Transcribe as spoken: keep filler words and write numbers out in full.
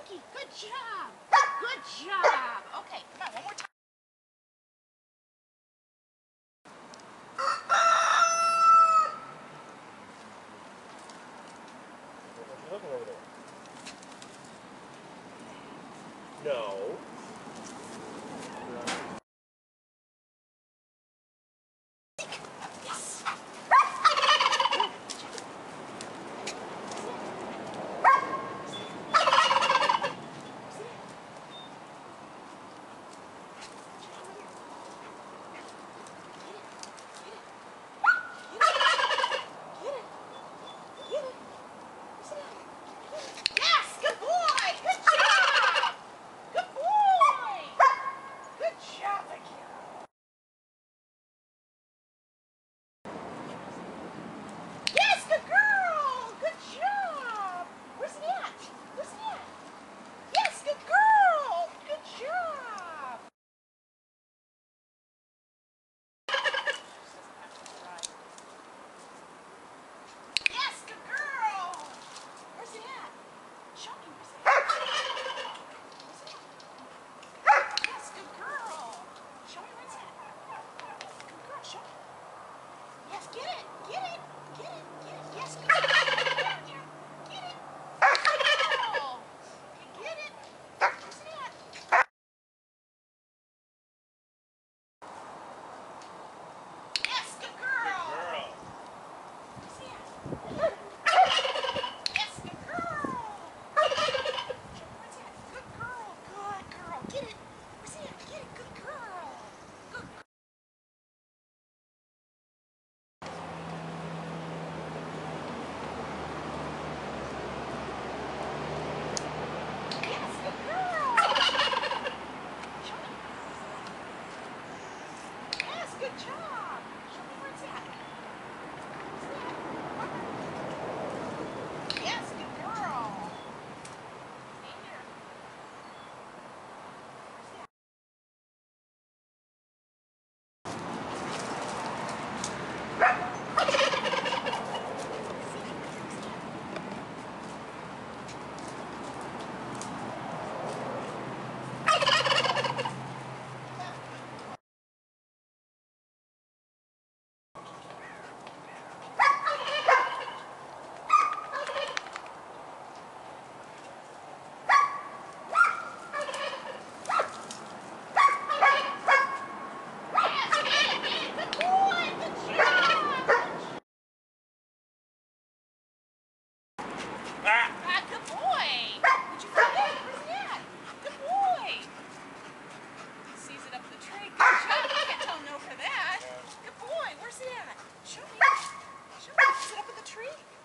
Mikey, good job. Good job. Okay, come on, one more time. Looking over there. No. Yes. Yes, good boy. Good job. Good boy. Good job, Vaquero. Yes, good girl. Good job. Where's he at? Where's he at? Yes, good girl. Good job. Yes, good girl. Where's he at? Show me. Where's he at? Where's he at? Yes, good girl. Show me where's he at. Good girl. Show me. Yes, get it. Get it. Get it. Get it. Yes, good girl. Get it. Good girl. Okay, get it. Where's he at? Yes, good girl. Girl. Where's he at? Yes, good girl. Where's he at? Good girl. Good girl. Get it. Where's he at? Get it. Good girl. Good girl. Yes, good girl. Show me. Yes, good job. Show me where it's at. Where's it at? Yes, good girl. Stay here. Where's it at? Yes, get it, get it. Good boy. Good job. Ah! Ah, good boy. Did you find it? Where's he at? Good boy. He sees it up the tree. Good job. You can't tell no for that. Good boy. Where's he at? Show me. Show me. Is it up in the tree?